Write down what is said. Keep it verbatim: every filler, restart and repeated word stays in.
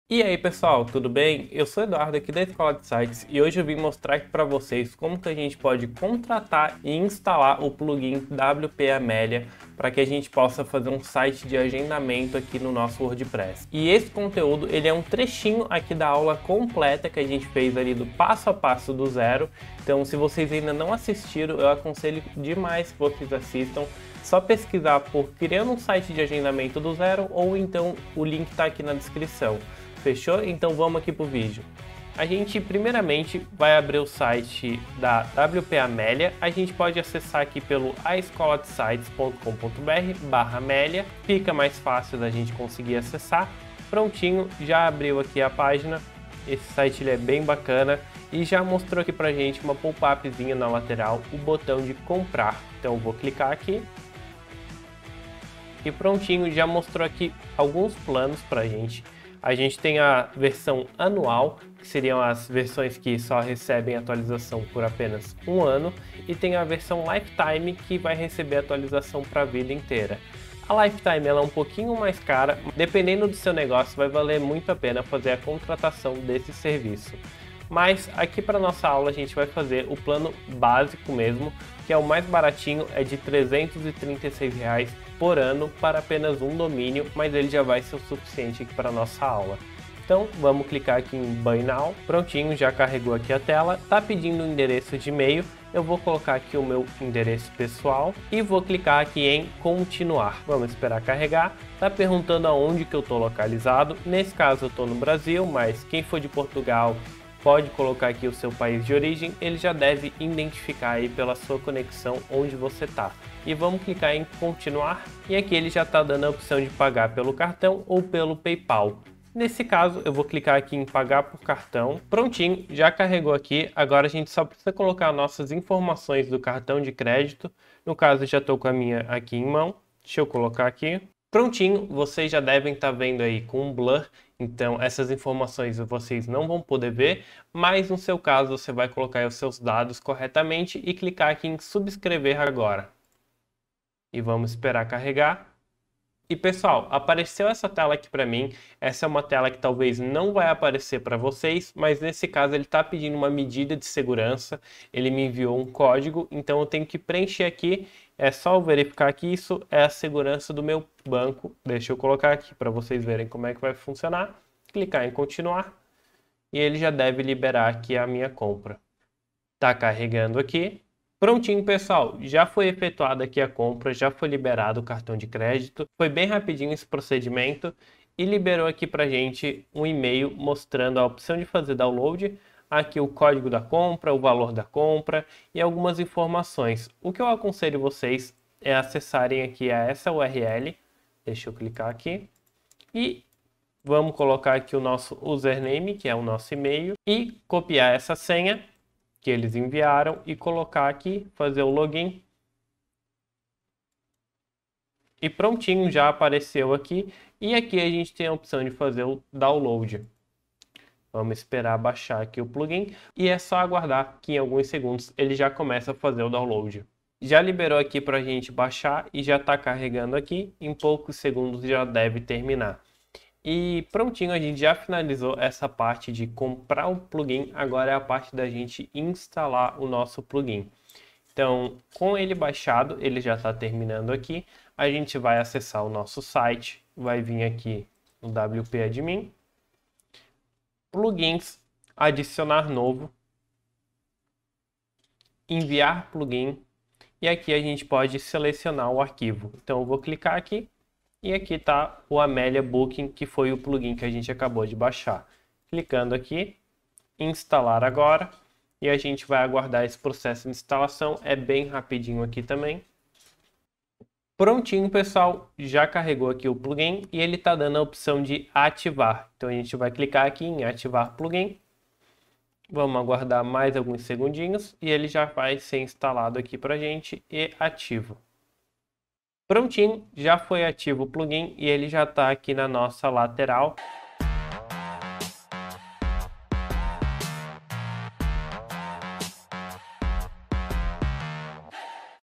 E aí pessoal, tudo bem? Eu sou o Eduardo aqui da Escola de Sites e hoje eu vim mostrar aqui para vocês como que a gente pode contratar e instalar o plugin W P Amelia para que a gente possa fazer um site de agendamento aqui no nosso WordPress. E esse conteúdo ele é um trechinho aqui da aula completa que a gente fez ali do passo a passo do zero. Então se vocês ainda não assistiram, eu aconselho demais que vocês assistam. Só pesquisar por criando um site de agendamento do zero ou então o link está aqui na descrição. Fechou? Então vamos aqui para o vídeo. A gente primeiramente vai abrir o site da W P Amelia. A gente pode acessar aqui pelo a escola de sites ponto com ponto br barra Amelia. Fica mais fácil da gente conseguir acessar. Prontinho, já abriu aqui a página. Esse site ele é bem bacana e já mostrou aqui pra gente uma pop-upzinha na lateral, o botão de comprar. Então eu vou clicar aqui. E prontinho, já mostrou aqui alguns planos pra gente. A gente tem a versão anual, que seriam as versões que só recebem atualização por apenas um ano, e tem a versão Lifetime, que vai receber atualização para a vida inteira. A Lifetime ela é um pouquinho mais cara, dependendo do seu negócio vai valer muito a pena fazer a contratação desse serviço. Mas aqui para nossa aula a gente vai fazer o plano básico mesmo, que é o mais baratinho, é de trezentos e trinta e seis reais por ano para apenas um domínio, mas ele já vai ser o suficiente aqui para nossa aula. Então vamos clicar aqui em Buy Now, prontinho, já carregou aqui a tela, tá pedindo um endereço de e-mail, eu vou colocar aqui o meu endereço pessoal e vou clicar aqui em continuar. Vamos esperar carregar, tá perguntando aonde que eu estou localizado, nesse caso eu estou no Brasil, mas quem for de Portugal pode colocar aqui o seu país de origem, ele já deve identificar aí pela sua conexão onde você está. E vamos clicar em continuar e aqui ele já está dando a opção de pagar pelo cartão ou pelo PayPal. Nesse caso eu vou clicar aqui em pagar por cartão, prontinho, já carregou aqui, agora a gente só precisa colocar nossas informações do cartão de crédito, no caso já estou com a minha aqui em mão, deixa eu colocar aqui. Prontinho, vocês já devem estar vendo aí com um blur, então essas informações vocês não vão poder ver, mas no seu caso você vai colocar os seus dados corretamente e clicar aqui em subscrever agora. E vamos esperar carregar. E pessoal, apareceu essa tela aqui para mim, essa é uma tela que talvez não vai aparecer para vocês, mas nesse caso ele está pedindo uma medida de segurança, ele me enviou um código, então eu tenho que preencher aqui, é só eu verificar que isso é a segurança do meu banco, deixa eu colocar aqui para vocês verem como é que vai funcionar, clicar em continuar e ele já deve liberar aqui a minha compra. Está carregando aqui. Prontinho, pessoal, já foi efetuada aqui a compra, já foi liberado o cartão de crédito, foi bem rapidinho esse procedimento e liberou aqui pra gente um e-mail mostrando a opção de fazer download, aqui o código da compra, o valor da compra e algumas informações. O que eu aconselho vocês é acessarem aqui a essa U R L, deixa eu clicar aqui e vamos colocar aqui o nosso username, que é o nosso e-mail, e copiar essa senha que eles enviaram e colocar aqui, fazer o login. E prontinho, já apareceu aqui. E aqui a gente tem a opção de fazer o download. Vamos esperar baixar aqui o plugin e é só aguardar que em alguns segundos ele já começa a fazer o download. Já liberou aqui para a gente baixar e já está carregando aqui. Em poucos segundos já deve terminar. E prontinho, a gente já finalizou essa parte de comprar o plugin, agora é a parte da gente instalar o nosso plugin. Então, com ele baixado, ele já está terminando aqui, a gente vai acessar o nosso site, vai vir aqui no W P Admin, plugins, adicionar novo, enviar plugin, e aqui a gente pode selecionar o arquivo. Então eu vou clicar aqui. E aqui está o Amelia Booking, que foi o plugin que a gente acabou de baixar. Clicando aqui, instalar agora, e a gente vai aguardar esse processo de instalação, é bem rapidinho aqui também. Prontinho, pessoal, já carregou aqui o plugin e ele está dando a opção de ativar. Então a gente vai clicar aqui em ativar plugin. Vamos aguardar mais alguns segundinhos e ele já vai ser instalado aqui para a gente e ativo. Prontinho, já foi ativo o plugin e ele já está aqui na nossa lateral.